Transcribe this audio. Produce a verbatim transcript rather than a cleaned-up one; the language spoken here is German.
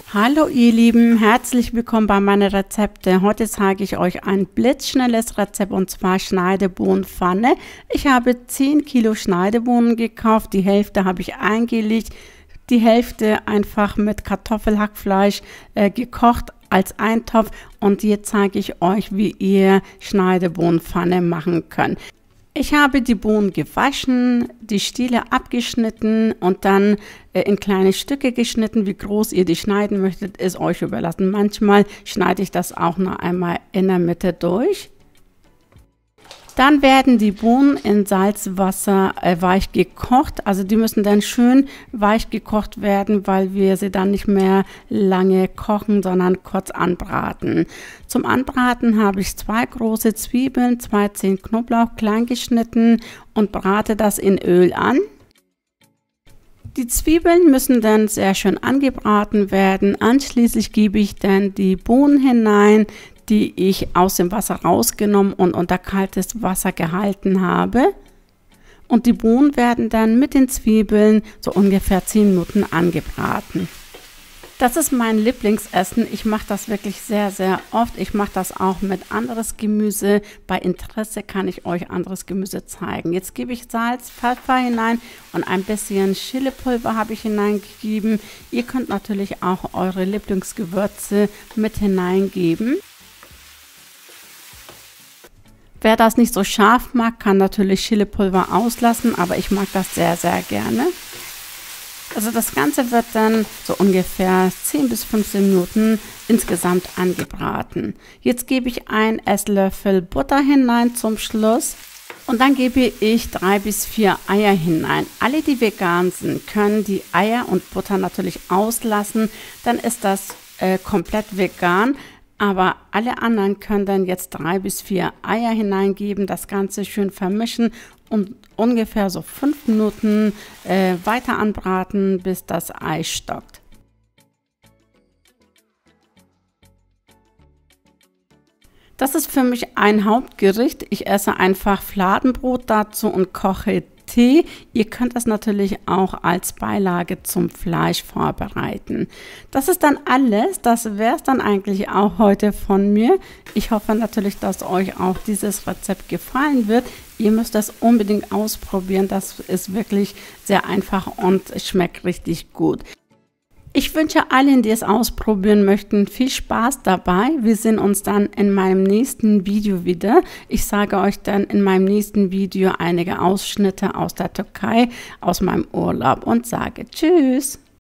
Hallo ihr Lieben, herzlich willkommen bei meinen Rezepten. Heute zeige ich euch ein blitzschnelles Rezept und zwar Schneidebohnenpfanne. Ich habe zehn Kilo Schneidebohnen gekauft, die Hälfte habe ich eingelegt, die Hälfte einfach mit Kartoffelhackfleisch äh, gekocht als Eintopf und hier zeige ich euch, wie ihr Schneidebohnenpfanne machen könnt. Ich habe die Bohnen gewaschen, die Stiele abgeschnitten und dann äh, in kleine Stücke geschnitten. Wie groß ihr die schneiden möchtet, ist euch überlassen. Manchmal schneide ich das auch noch einmal in der Mitte durch. Dann werden die Bohnen in Salzwasser äh, weich gekocht. Also die müssen dann schön weich gekocht werden, weil wir sie dann nicht mehr lange kochen, sondern kurz anbraten. Zum Anbraten habe ich zwei große Zwiebeln, zwei Zehen Knoblauch klein geschnitten und brate das in Öl an. Die Zwiebeln müssen dann sehr schön angebraten werden. Anschließend gebe ich dann die Bohnen hinein, die ich aus dem Wasser rausgenommen und unter kaltes Wasser gehalten habe. Und die Bohnen werden dann mit den Zwiebeln so ungefähr zehn Minuten angebraten. Das ist mein Lieblingsessen. Ich mache das wirklich sehr, sehr oft. Ich mache das auch mit anderes Gemüse. Bei Interesse kann ich euch anderes Gemüse zeigen. Jetzt gebe ich Salz, Pfeffer hinein und ein bisschen Chilipulver habe ich hineingegeben. Ihr könnt natürlich auch eure Lieblingsgewürze mit hineingeben. Wer das nicht so scharf mag, kann natürlich Chilipulver auslassen, aber ich mag das sehr, sehr gerne. Also das Ganze wird dann so ungefähr zehn bis fünfzehn Minuten insgesamt angebraten. Jetzt gebe ich einen Esslöffel Butter hinein zum Schluss und dann gebe ich drei bis vier Eier hinein. Alle, die vegan sind, können die Eier und Butter natürlich auslassen, dann ist das äh, komplett vegan. Aber alle anderen können dann jetzt drei bis vier Eier hineingeben, das Ganze schön vermischen und ungefähr so fünf Minuten äh, weiter anbraten, bis das Ei stockt. Das ist für mich ein Hauptgericht. Ich esse einfach Fladenbrot dazu und koche Tee. Ihr könnt das natürlich auch als Beilage zum Fleisch vorbereiten. Das ist dann alles. Das wäre es dann eigentlich auch heute von mir. Ich hoffe natürlich, dass euch auch dieses Rezept gefallen wird. Ihr müsst das unbedingt ausprobieren. Das ist wirklich sehr einfach und schmeckt richtig gut. Ich wünsche allen, die es ausprobieren möchten, viel Spaß dabei. Wir sehen uns dann in meinem nächsten Video wieder. Ich sage euch dann in meinem nächsten Video einige Ausschnitte aus der Türkei, aus meinem Urlaub und sage Tschüss.